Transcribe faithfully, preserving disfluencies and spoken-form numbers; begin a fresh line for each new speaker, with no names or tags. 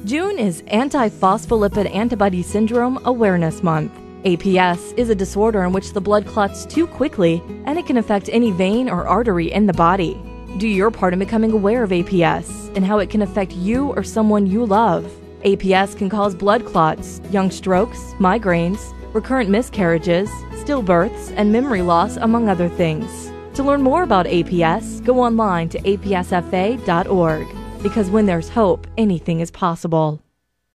June is Antiphospholipid Antibody Syndrome Awareness Month. A P S is a disorder in which the blood clots too quickly, and it can affect any vein or artery in the body. Do your part in becoming aware of A P S and how it can affect you or someone you love. A P S can cause blood clots, young strokes, migraines, recurrent miscarriages, stillbirths, and memory loss, among other things. To learn more about A P S, go online to A P S F A dot org. Because when there's hope, anything is possible.